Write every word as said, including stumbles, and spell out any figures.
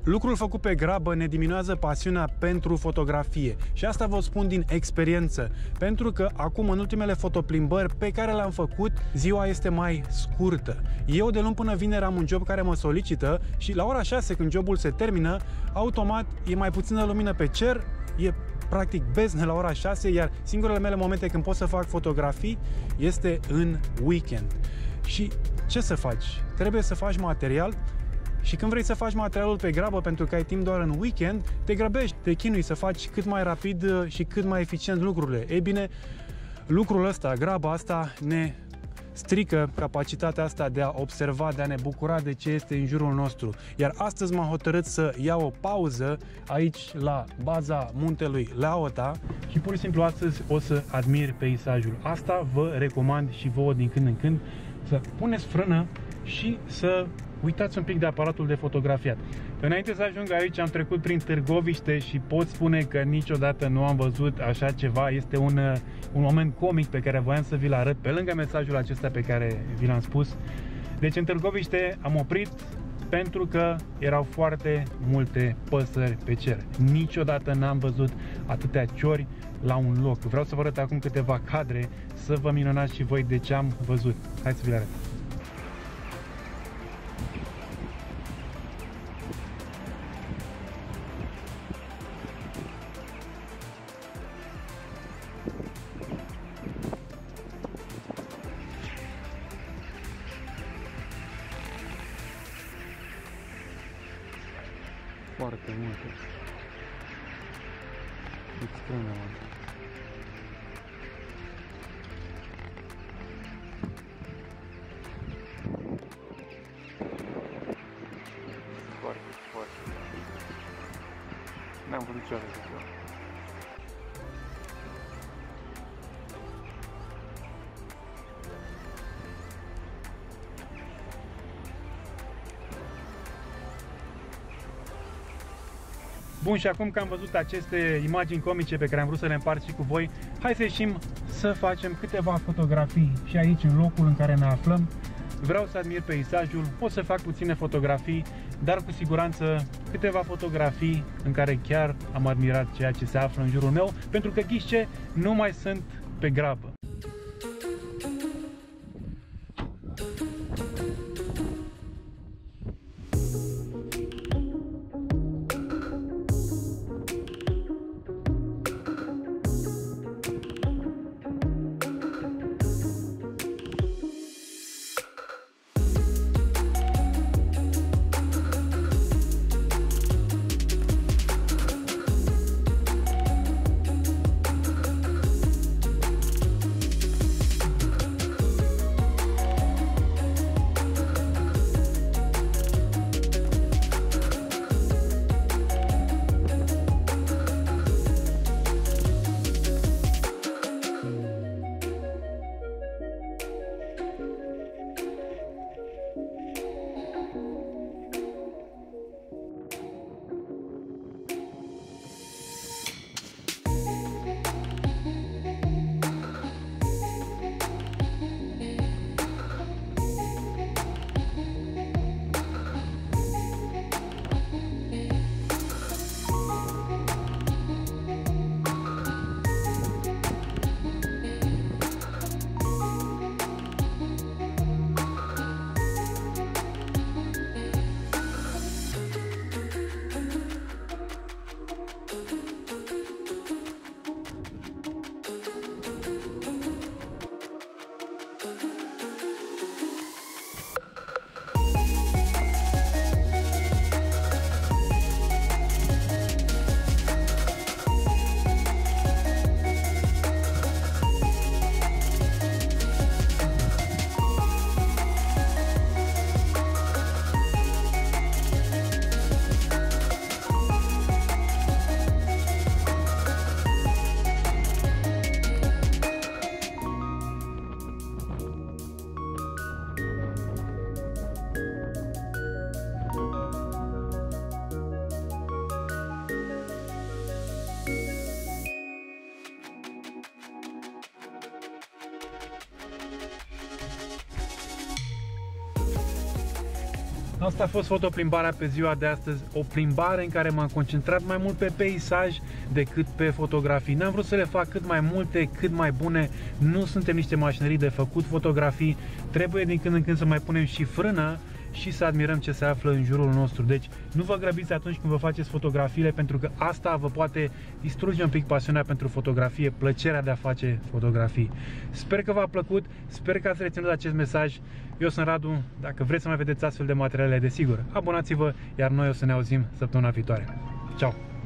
Lucrul făcut pe grabă ne diminuează pasiunea pentru fotografie și asta vă spun din experiență, pentru că acum în ultimele fotoplimbări pe care le-am făcut, ziua este mai scurtă. Eu de luni până vineri am un job care mă solicită și la ora șase, când jobul se termină, automat e mai puțină lumină pe cer, e practic bezne la ora șase, iar singurele mele momente când pot să fac fotografii este în weekend. Și ce să faci? Trebuie să faci material și când vrei să faci materialul pe grabă pentru că ai timp doar în weekend, te grăbești, te chinui să faci cât mai rapid și cât mai eficient lucrurile. Ei bine, lucrul ăsta, graba asta ne strică capacitatea asta de a observa, de a ne bucura de ce este în jurul nostru. Iar astăzi m-am hotărât să iau o pauză aici la baza muntelui Leauta și pur și simplu astăzi o să admir peisajul. Asta vă recomand și vouă din când în când să puneți frână și să uitați un pic de aparatul de fotografiat. Înainte să ajung aici am trecut prin Târgoviște și pot spune că niciodată nu am văzut așa ceva. Este un, un moment comic pe care voiam să vi-l arăt pe lângă mesajul acesta pe care vi l-am spus. Deci în Târgoviște am oprit pentru că erau foarte multe păsări pe cer. Niciodată n-am văzut atâtea ciori la un loc. Vreau să vă arăt acum câteva cadre să vă minunați și voi de ce am văzut. Hai să vi le arăt. Foarte multe. Extrem de multe. Foarte, foarte. N-am văzut ce are de ziua. Bun, și acum că am văzut aceste imagini comice pe care am vrut să le împart și cu voi, hai să ieșim să facem câteva fotografii și aici, în locul în care ne aflăm. Vreau să admir peisajul, pot să fac puține fotografii, dar cu siguranță câteva fotografii în care chiar am admirat ceea ce se află în jurul meu, pentru că ghișe nu mai sunt pe grabă. Asta a fost fotoplimbarea pe ziua de astăzi, o plimbare în care m-am concentrat mai mult pe peisaj decât pe fotografii. N-am vrut să le fac cât mai multe, cât mai bune, nu suntem niște mașinării de făcut fotografii, trebuie din când în când să mai punem și frână și să admirăm ce se află în jurul nostru. Deci nu vă grăbiți atunci când vă faceți fotografiile, pentru că asta vă poate distruge un pic pasiunea pentru fotografie, plăcerea de a face fotografii. Sper că v-a plăcut, sper că ați reținut acest mesaj. Eu sunt Radu, dacă vreți să mai vedeți astfel de materiale, desigur, abonați-vă, iar noi o să ne auzim săptămâna viitoare. Ciao!